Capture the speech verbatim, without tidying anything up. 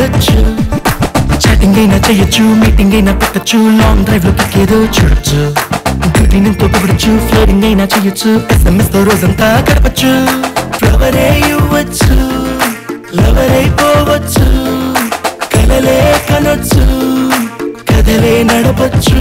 వాడచ్చు, చాటింగ్ అయినా చేయొచ్చు, మీటింగ్ అయినా పెట్టచ్చు, లాంగ్ డ్రైవ్ లో ఏదో చూడొచ్చు, బ్యూటీ నింతో పొగడచ్చు, ఫ్లోరింగ్ అయినా చేయొచ్చు, ఎస్ఎంఎస్ తో రోజంతా గడపచ్చు. ఫ్లవరే ఇవ్వచ్చు, లవరే పోవచ్చు, కలలే కనొచ్చు, కదలే నడపచ్చు.